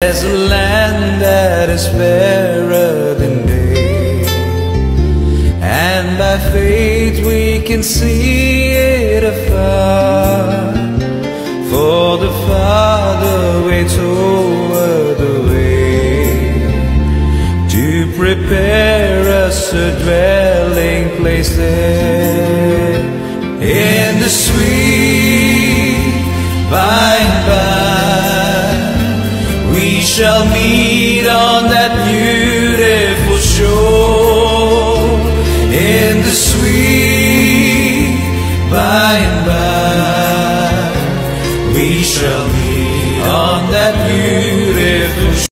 There's a land that is fairer than day, and by faith we can see it afar. For the Father waits over the way to prepare us a dwelling place there. In the sweet by and by we shall meet on that beautiful shore. In the sweet by and by